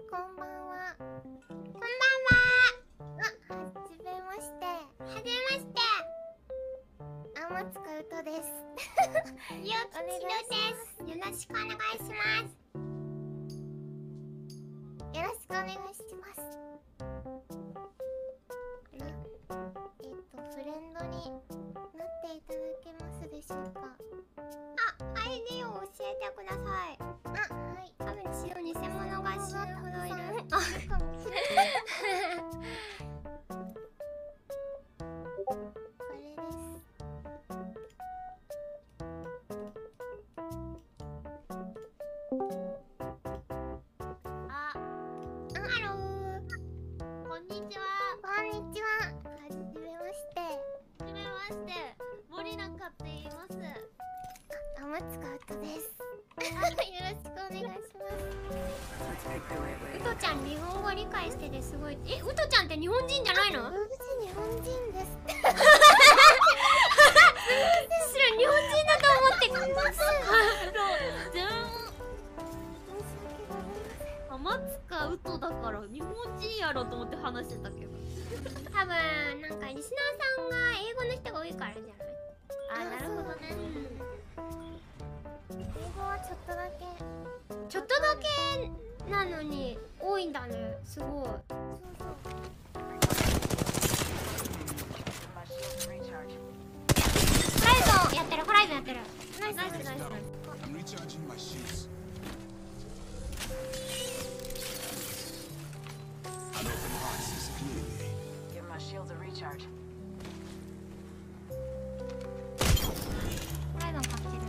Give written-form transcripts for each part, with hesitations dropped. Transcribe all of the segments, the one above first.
こんばんは。 こんばんは。 あ、はじめまして。 はじめまして。 天塚うとです。 ゆうきちろです。よろしくお願いします。 よろしくお願いします。フレンドになっていただけますでしょうか。 あ、ID を教えてください。 あ、はい。 多分偽物が死ぬほどいる。 あ、かもしれない。これです。 あ、ハロー。こんにちは。 こんにちは。はじめまして。 はじめまして。森中って言います。 天塚うとです。よろしくお願いします。 うとちゃん日本語理解しててすごい。え、うとちゃんって日本人じゃないの？ 私日本人です。 すら日本人だと思って。 天塚うとだから日本人やろと思って話してたけど。 多分なんかリスナーさんが英語の人が多いからじゃない？ あ、なるほどね。 英語はちょっとだけ。 ちょっとだけなのに多いんだね。すごい。 そうそう。 ホライゾンやってる、ホライゾンやってる。ナイスナイスナイスナイス。 I'm recharging my shields. An open heart sees clearly. Give my shields a recharge. ホライゾン買ってる。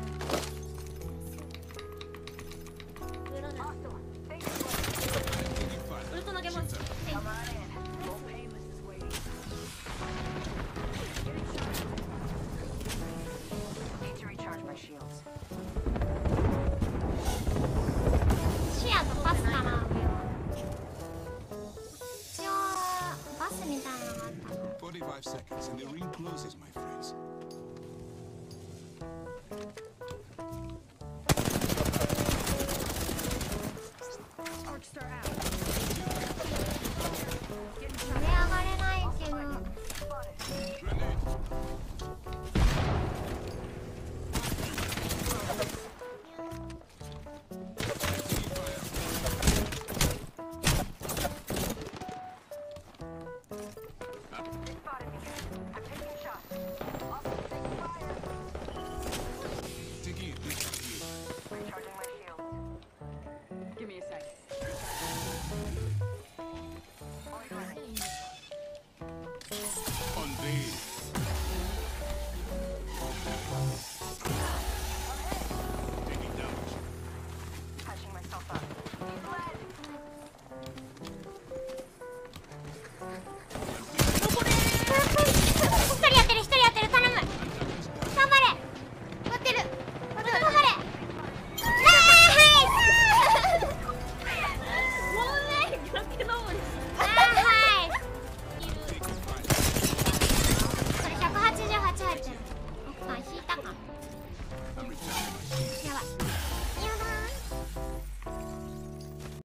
ウルト投げます。 Come on in. Full painless is waiting. Need to recharge my shields. シアとパスかな。一応バスみたいなのがあったの。 45 seconds and the ring closes, my friends. Arcstar out. 上上がれないけど。 Spotted. Grenade.